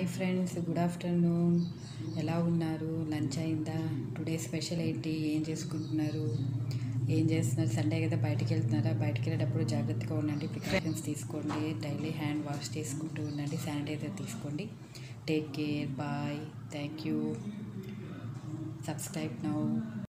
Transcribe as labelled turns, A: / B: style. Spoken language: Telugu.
A: Friends, good afternoon. ఎలా ఉన్నారు? లంచ్ అయిందా? టుడే స్పెషల్ ఏంటి? ఏం చేసుకుంటున్నారు? ఏం చేస్తున్నారు? సండే కదా, బయటికి వెళ్తున్నారా? బయటికి వెళ్ళేటప్పుడు జాగ్రత్తగా ఉండండి, ప్రికాషన్స్ తీసుకోండి, డైలీ హ్యాండ్ వాష్ చేసుకుంటూ ఉండండి, శానిటైజర్ తీసుకోండి. Take care, bye, thank you. Subscribe now.